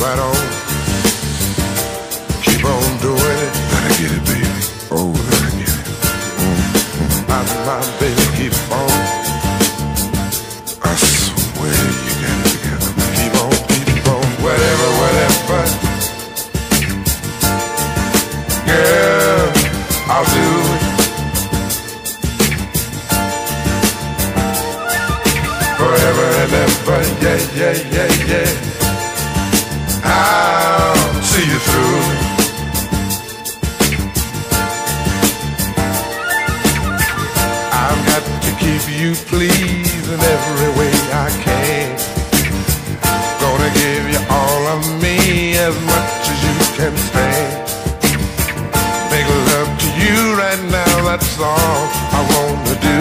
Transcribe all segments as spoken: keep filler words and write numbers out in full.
right on. Keep on doing it. Gotta get it, baby. Oh, gotta get it. Mm-hmm. My, my baby, keep on. I swear you got it together. Keep on, keep on. Whatever, whatever. Girl, I'll do it. Forever and ever, yeah, yeah, yeah, yeah. I'll see you through. I've got to keep you pleased in every way I can. Gonna give you all of me as much as you can stand. Make love to you right now, that's all I wanna do.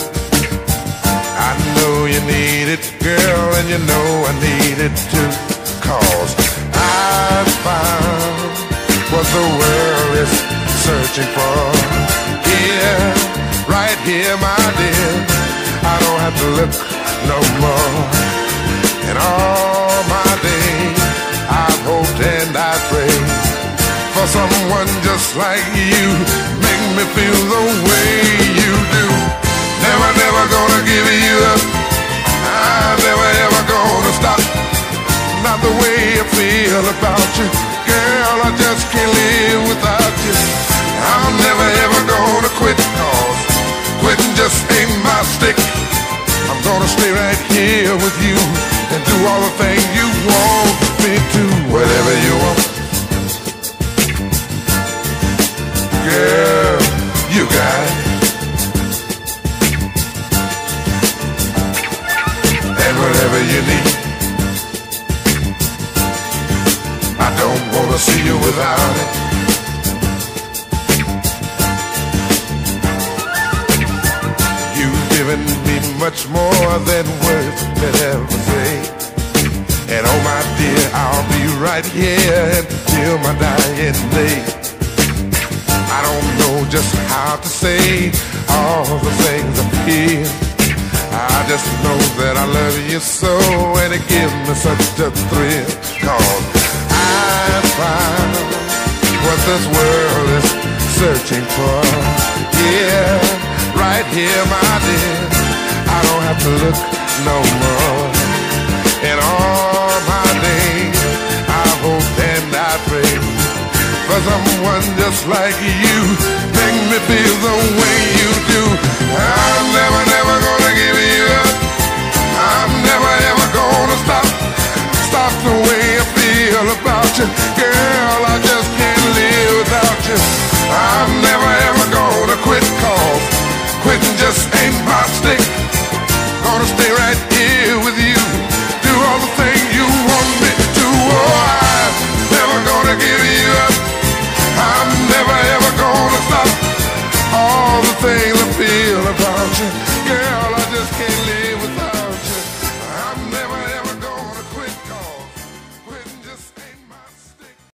I know you need it, girl, and you know I need it too. Cause I found what the world is searching for. Here, right here, my dear, I don't have to look no more. And all my days, I've hoped and I prayed for someone just like you. Make me feel the way you do. Never, never gonna give you up. I'm never, ever gonna stop. Not the way I feel about you. Girl, I just can't live without you. I'm never, ever gonna quit. Cause quitting just ain't my stick. I'm gonna stay right here with you and do all the things you want me to. Whatever you want. Girl, you got it. Whatever you need, I don't wanna see you without it. You've given me much more than words could ever say. And oh my dear, I'll be right here until my dying day. I don't know just how to say all the things I feel. I just know that I love you so, and it gives me such a thrill. Cause I found what this world is searching for. Yeah, right here, my dear, I don't have to look no more. In all my days, I hope and I pray for someone just like you. Make me feel the way you do. I'm never, never gonna give you up. I'm never, ever gonna stop. Stop the way I feel about you.